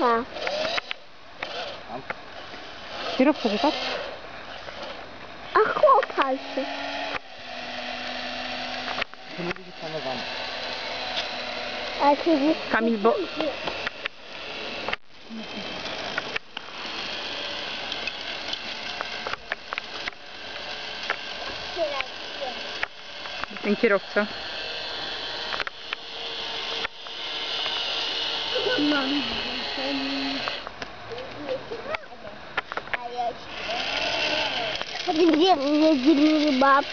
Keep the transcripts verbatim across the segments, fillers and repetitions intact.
Kierowca. Kierowca, że tak? A chłopak. To nie będzie planowane. A kiedy... Kamil, bo... Ten kierowca. Gdzie jeździli bab?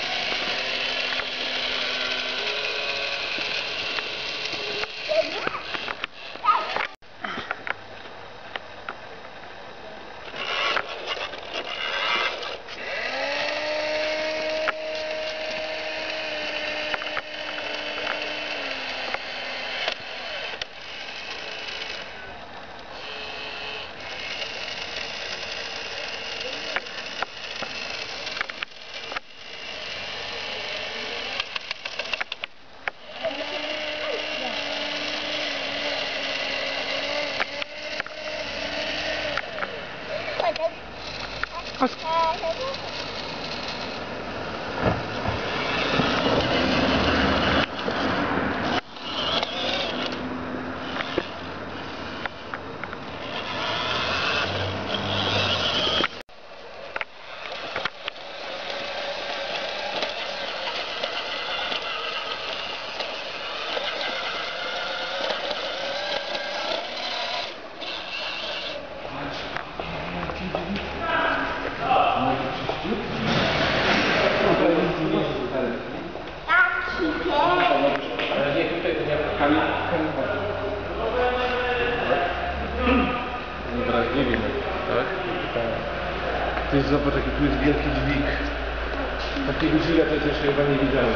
Wrażliwie, tak? Ty zobacz, jaki tu jest wielki dźwig. Takiego dźwiga to jest jeszcze chyba nie widziałem.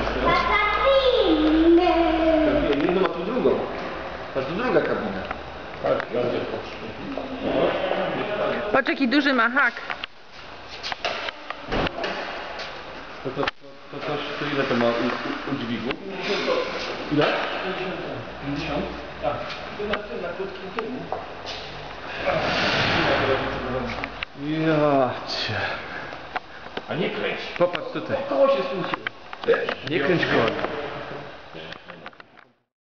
Tak? Jedną, a tu drugą. Aż tu druga kabina. Tak, bardzo proszę. Patrz, jaki duży ma hak. To, to, to, to, coś, to ile to ma u, u, u dźwigu? Ile? pięćdziesiąt? Tak. To na tym, na krótkim tyłu. Ja cię. A nie kręć. Popatrz tutaj. Koło się spółcie. Nie kręć koło.